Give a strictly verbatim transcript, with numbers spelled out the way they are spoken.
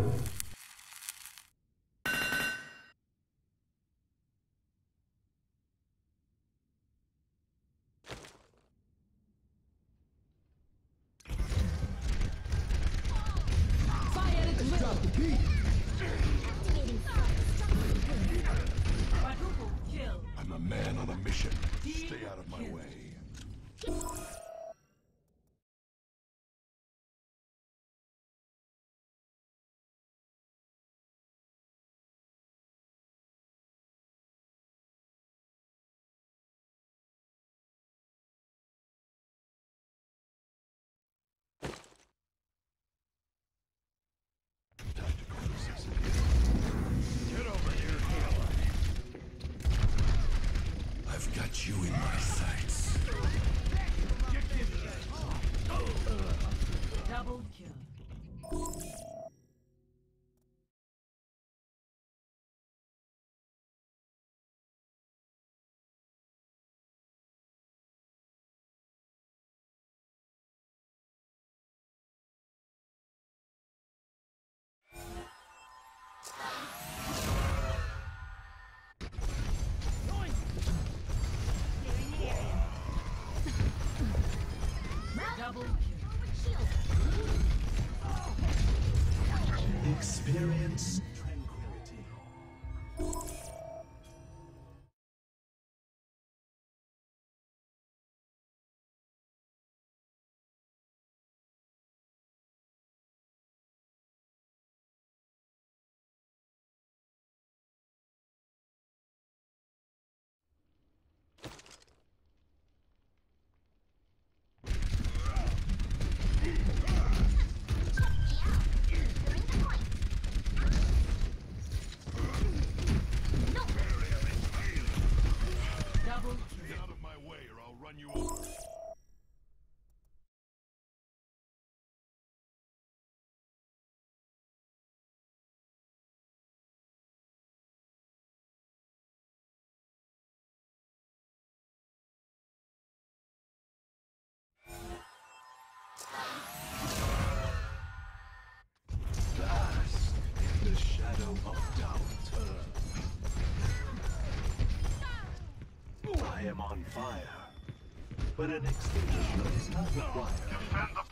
I'm a man on a mission. Stay out of my way. I've got you in my sights. Double kill. Double kill. Experience tranquility. Double Get out of my way or I'll run you over. Bask in the shadow of doubt. I am on fire, but an extinguisher is not required. Defend the